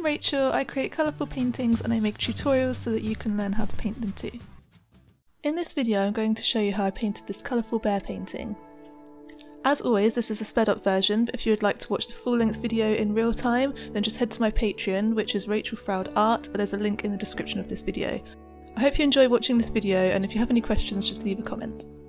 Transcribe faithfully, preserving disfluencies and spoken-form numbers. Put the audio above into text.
I'm Rachel, I create colourful paintings and I make tutorials so that you can learn how to paint them too. In this video I'm going to show you how I painted this colourful bear painting. As always, this is a sped up version, but if you would like to watch the full length video in real time, then just head to my Patreon, which is Rachel Froud Art, and there's a link in the description of this video. I hope you enjoy watching this video, and if you have any questions just leave a comment.